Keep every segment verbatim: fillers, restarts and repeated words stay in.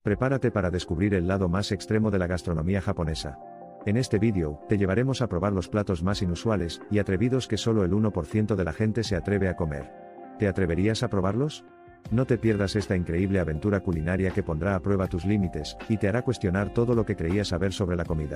Prepárate para descubrir el lado más extremo de la gastronomía japonesa. En este vídeo, te llevaremos a probar los platos más inusuales y atrevidos que solo el uno por ciento de la gente se atreve a comer. ¿Te atreverías a probarlos? No te pierdas esta increíble aventura culinaria que pondrá a prueba tus límites y te hará cuestionar todo lo que creías saber sobre la comida.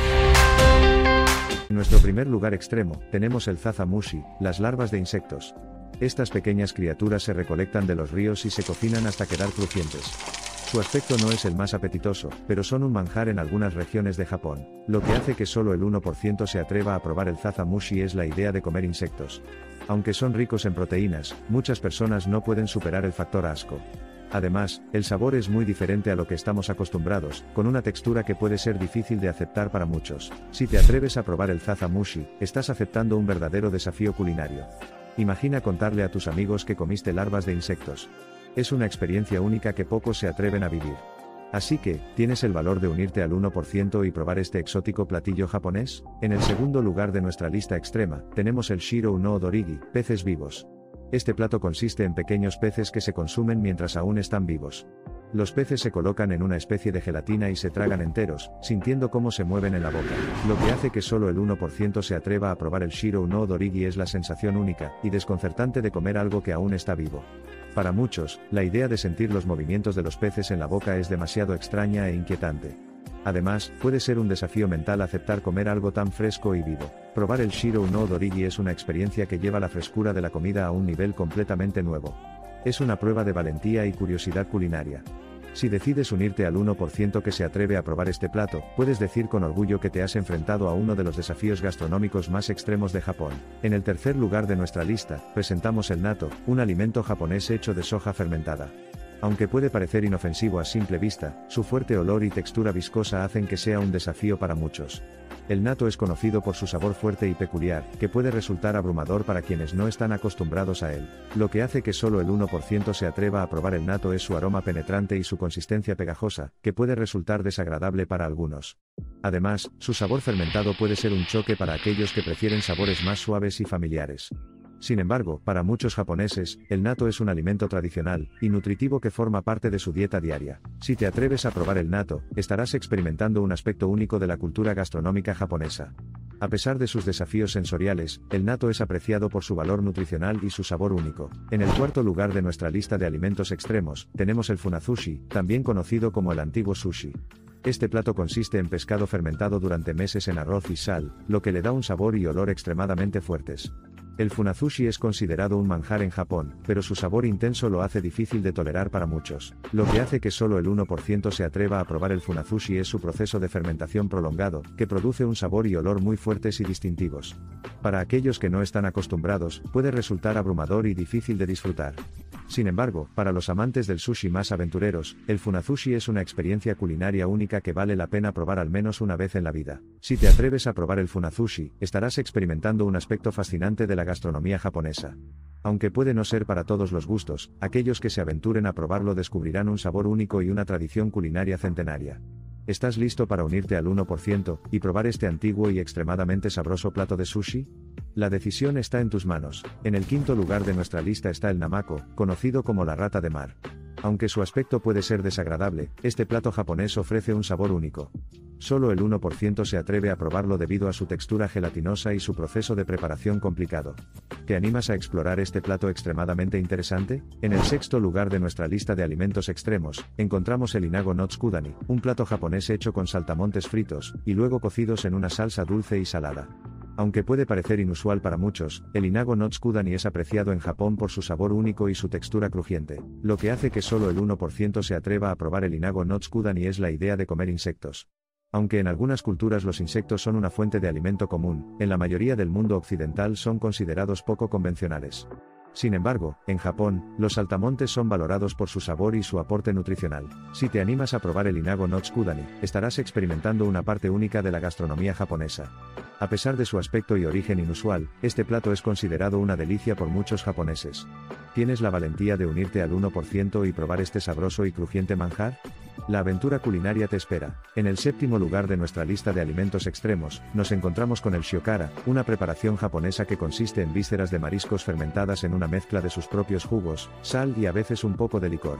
En nuestro primer lugar extremo, tenemos el zazamushi, las larvas de insectos. Estas pequeñas criaturas se recolectan de los ríos y se cocinan hasta quedar crujientes. Su aspecto no es el más apetitoso, pero son un manjar en algunas regiones de Japón. Lo que hace que solo el uno por ciento se atreva a probar el zazamushi es la idea de comer insectos. Aunque son ricos en proteínas, muchas personas no pueden superar el factor asco. Además, el sabor es muy diferente a lo que estamos acostumbrados, con una textura que puede ser difícil de aceptar para muchos. Si te atreves a probar el zazamushi, estás aceptando un verdadero desafío culinario. Imagina contarle a tus amigos que comiste larvas de insectos. Es una experiencia única que pocos se atreven a vivir. Así que, ¿tienes el valor de unirte al uno por ciento y probar este exótico platillo japonés? En el segundo lugar de nuestra lista extrema, tenemos el shirou no odorigi, peces vivos. Este plato consiste en pequeños peces que se consumen mientras aún están vivos. Los peces se colocan en una especie de gelatina y se tragan enteros, sintiendo cómo se mueven en la boca. Lo que hace que solo el uno por ciento se atreva a probar el shirou no odorigi es la sensación única y desconcertante de comer algo que aún está vivo. Para muchos, la idea de sentir los movimientos de los peces en la boca es demasiado extraña e inquietante. Además, puede ser un desafío mental aceptar comer algo tan fresco y vivo. Probar el shirou no odorigi es una experiencia que lleva la frescura de la comida a un nivel completamente nuevo. Es una prueba de valentía y curiosidad culinaria. Si decides unirte al uno por ciento que se atreve a probar este plato, puedes decir con orgullo que te has enfrentado a uno de los desafíos gastronómicos más extremos de Japón. En el tercer lugar de nuestra lista, presentamos el natto, un alimento japonés hecho de soja fermentada. Aunque puede parecer inofensivo a simple vista, su fuerte olor y textura viscosa hacen que sea un desafío para muchos. El natto es conocido por su sabor fuerte y peculiar, que puede resultar abrumador para quienes no están acostumbrados a él. Lo que hace que solo el uno por ciento se atreva a probar el natto es su aroma penetrante y su consistencia pegajosa, que puede resultar desagradable para algunos. Además, su sabor fermentado puede ser un choque para aquellos que prefieren sabores más suaves y familiares. Sin embargo, para muchos japoneses, el natto es un alimento tradicional y nutritivo que forma parte de su dieta diaria. Si te atreves a probar el natto, estarás experimentando un aspecto único de la cultura gastronómica japonesa. A pesar de sus desafíos sensoriales, el natto es apreciado por su valor nutricional y su sabor único. En el cuarto lugar de nuestra lista de alimentos extremos, tenemos el funazushi, también conocido como el antiguo sushi. Este plato consiste en pescado fermentado durante meses en arroz y sal, lo que le da un sabor y olor extremadamente fuertes. El funazushi es considerado un manjar en Japón, pero su sabor intenso lo hace difícil de tolerar para muchos. Lo que hace que solo el uno por ciento se atreva a probar el funazushi es su proceso de fermentación prolongado, que produce un sabor y olor muy fuertes y distintivos. Para aquellos que no están acostumbrados, puede resultar abrumador y difícil de disfrutar. Sin embargo, para los amantes del sushi más aventureros, el funazushi es una experiencia culinaria única que vale la pena probar al menos una vez en la vida. Si te atreves a probar el funazushi, estarás experimentando un aspecto fascinante de la gastronomía japonesa. Aunque puede no ser para todos los gustos, aquellos que se aventuren a probarlo descubrirán un sabor único y una tradición culinaria centenaria. ¿Estás listo para unirte al uno por ciento y probar este antiguo y extremadamente sabroso plato de sushi? La decisión está en tus manos. En el quinto lugar de nuestra lista está el namako, conocido como la rata de mar. Aunque su aspecto puede ser desagradable, este plato japonés ofrece un sabor único. Solo el uno por ciento se atreve a probarlo debido a su textura gelatinosa y su proceso de preparación complicado. ¿Te animas a explorar este plato extremadamente interesante? En el sexto lugar de nuestra lista de alimentos extremos, encontramos el inago no tsukudani, un plato japonés hecho con saltamontes fritos, y luego cocidos en una salsa dulce y salada. Aunque puede parecer inusual para muchos, el inago no tsukudani es apreciado en Japón por su sabor único y su textura crujiente. Lo que hace que solo el uno por ciento se atreva a probar el inago no tsukudani es la idea de comer insectos. Aunque en algunas culturas los insectos son una fuente de alimento común, en la mayoría del mundo occidental son considerados poco convencionales. Sin embargo, en Japón, los saltamontes son valorados por su sabor y su aporte nutricional. Si te animas a probar el inago no tsukudani, estarás experimentando una parte única de la gastronomía japonesa. A pesar de su aspecto y origen inusual, este plato es considerado una delicia por muchos japoneses. ¿Tienes la valentía de unirte al uno por ciento y probar este sabroso y crujiente manjar? La aventura culinaria te espera. En el séptimo lugar de nuestra lista de alimentos extremos, nos encontramos con el shiokara, una preparación japonesa que consiste en vísceras de mariscos fermentadas en una mezcla de sus propios jugos, sal y a veces un poco de licor.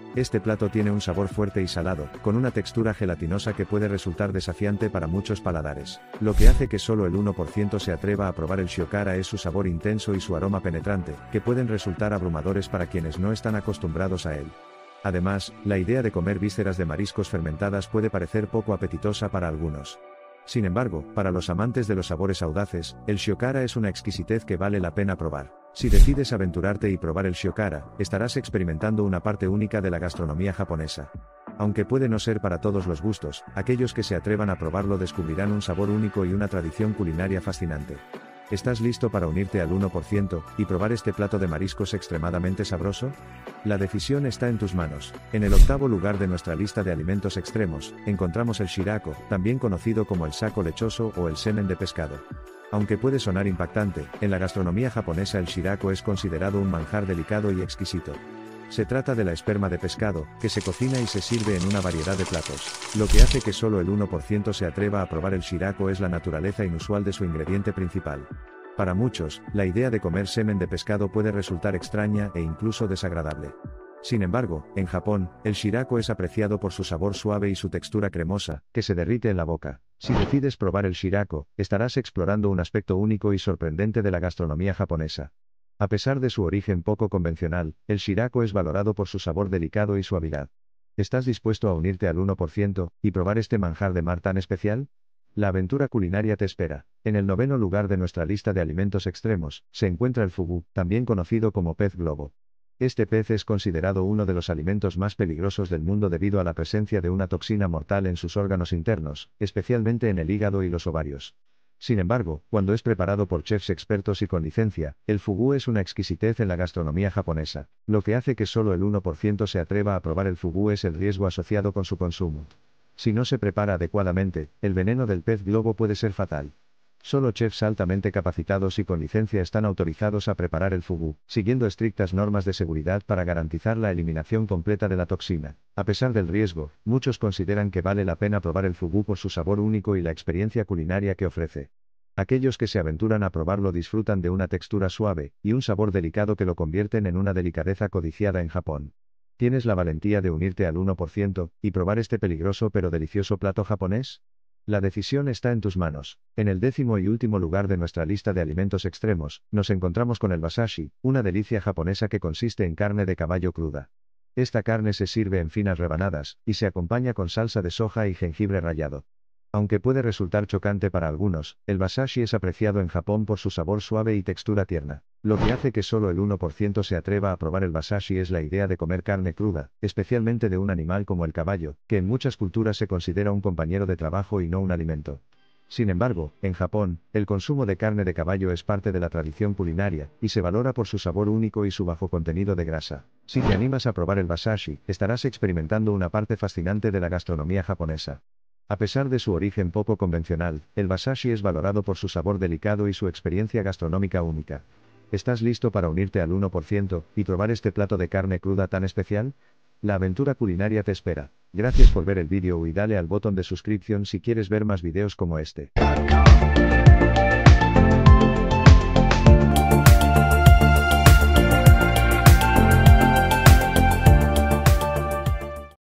Este plato tiene un sabor fuerte y salado, con una textura gelatinosa que puede resultar desafiante para muchos paladares. Lo que hace que solo el uno por ciento se atreva a probar el shiokara es su sabor intenso y su aroma penetrante, que pueden resultar abrumadores para quienes no están acostumbrados a él. Además, la idea de comer vísceras de mariscos fermentadas puede parecer poco apetitosa para algunos. Sin embargo, para los amantes de los sabores audaces, el shiokara es una exquisitez que vale la pena probar. Si decides aventurarte y probar el shiokara, estarás experimentando una parte única de la gastronomía japonesa. Aunque puede no ser para todos los gustos, aquellos que se atrevan a probarlo descubrirán un sabor único y una tradición culinaria fascinante. ¿Estás listo para unirte al uno por ciento y probar este plato de mariscos extremadamente sabroso? La decisión está en tus manos. En el octavo lugar de nuestra lista de alimentos extremos, encontramos el shirako, también conocido como el sako lechoso o el semen de pescado. Aunque puede sonar impactante, en la gastronomía japonesa el shirako es considerado un manjar delicado y exquisito. Se trata de la esperma de pescado, que se cocina y se sirve en una variedad de platos. Lo que hace que solo el uno por ciento se atreva a probar el shirako es la naturaleza inusual de su ingrediente principal. Para muchos, la idea de comer semen de pescado puede resultar extraña e incluso desagradable. Sin embargo, en Japón, el shirako es apreciado por su sabor suave y su textura cremosa, que se derrite en la boca. Si decides probar el shirako, estarás explorando un aspecto único y sorprendente de la gastronomía japonesa. A pesar de su origen poco convencional, el shirako es valorado por su sabor delicado y suavidad. ¿Estás dispuesto a unirte al uno por ciento y probar este manjar de mar tan especial? La aventura culinaria te espera. En el noveno lugar de nuestra lista de alimentos extremos, se encuentra el fugu, también conocido como pez globo. Este pez es considerado uno de los alimentos más peligrosos del mundo debido a la presencia de una toxina mortal en sus órganos internos, especialmente en el hígado y los ovarios. Sin embargo, cuando es preparado por chefs expertos y con licencia, el fugu es una exquisitez en la gastronomía japonesa. Lo que hace que solo el uno por ciento se atreva a probar el fugu es el riesgo asociado con su consumo. Si no se prepara adecuadamente, el veneno del pez globo puede ser fatal. Solo chefs altamente capacitados y con licencia están autorizados a preparar el fugu, siguiendo estrictas normas de seguridad para garantizar la eliminación completa de la toxina. A pesar del riesgo, muchos consideran que vale la pena probar el fugu por su sabor único y la experiencia culinaria que ofrece. Aquellos que se aventuran a probarlo disfrutan de una textura suave y un sabor delicado que lo convierten en una delicadeza codiciada en Japón. ¿Tienes la valentía de unirte al uno por ciento y probar este peligroso pero delicioso plato japonés? La decisión está en tus manos. En el décimo y último lugar de nuestra lista de alimentos extremos, nos encontramos con el wasashi, una delicia japonesa que consiste en carne de caballo cruda. Esta carne se sirve en finas rebanadas, y se acompaña con salsa de soja y jengibre rallado. Aunque puede resultar chocante para algunos, el wasashi es apreciado en Japón por su sabor suave y textura tierna. Lo que hace que solo el uno por ciento se atreva a probar el wasashi es la idea de comer carne cruda, especialmente de un animal como el caballo, que en muchas culturas se considera un compañero de trabajo y no un alimento. Sin embargo, en Japón, el consumo de carne de caballo es parte de la tradición culinaria, y se valora por su sabor único y su bajo contenido de grasa. Si te animas a probar el wasashi, estarás experimentando una parte fascinante de la gastronomía japonesa. A pesar de su origen poco convencional, el wasashi es valorado por su sabor delicado y su experiencia gastronómica única. ¿Estás listo para unirte al uno por ciento y probar este plato de carne cruda tan especial? La aventura culinaria te espera. Gracias por ver el vídeo y dale al botón de suscripción si quieres ver más videos como este.